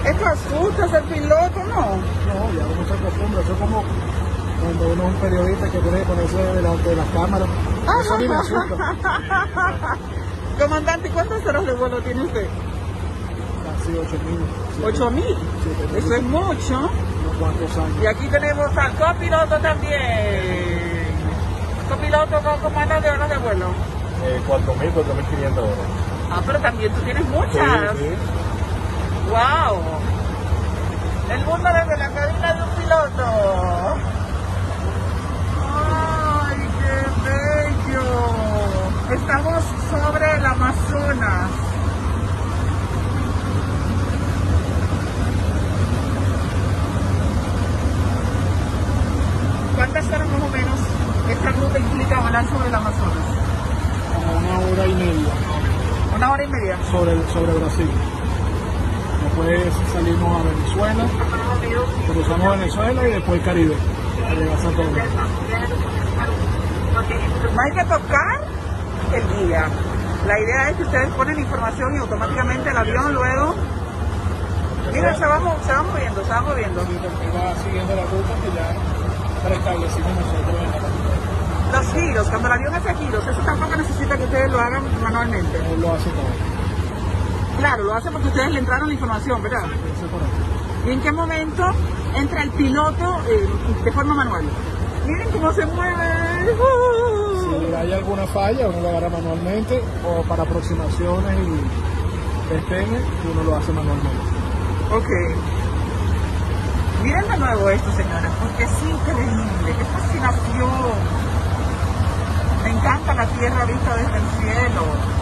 ¿Esto asusta ser piloto, no? No, ya uno se acostumbra. Eso es como cuando uno es un periodista que tiene que ponerse delante de las cámaras. Eso a mí me asusta. Comandante, ¿cuántas horas de vuelo tiene usted? Casi 8.000. 8.000. Eso es mucho. Unos cuantos años. Y aquí tenemos al copiloto también. Copiloto con comando de horas de vuelo. 4.000, 4.500 horas. Ah, pero también tú tienes muchas. Sí. ¡Wow! El mundo desde la cabina de un piloto. ¡Ay, qué bello! Estamos sobre el Amazonas. ¿Cuántas horas más o menos esta ruta implica volar sobre el Amazonas? Como 1 hora y media. 1 hora y media. Sobre Brasil. Después salimos a Venezuela, cruzamos Venezuela y después Caribe. A llegar a Santo Domingo. No hay que tocar el guía. La idea es que ustedes ponen información y automáticamente el avión luego... Mira, se va moviendo. Sí, va siguiendo la ruta que ya preestablecimos nosotros en la capital. Los giros, cuando el avión hace giros, eso tampoco necesita que ustedes lo hagan manualmente. Él lo hace todo. Claro, lo hace porque ustedes le entraron la información, ¿verdad? Eso es correcto. ¿Y en qué momento entra el piloto de forma manual? Miren cómo se mueve. Si hay alguna falla, uno lo agarra manualmente, o para aproximaciones y despegue, uno lo hace manualmente. Ok. Miren de nuevo esto, señores, porque es increíble. ¡Qué fascinación! Me encanta la tierra vista desde el cielo.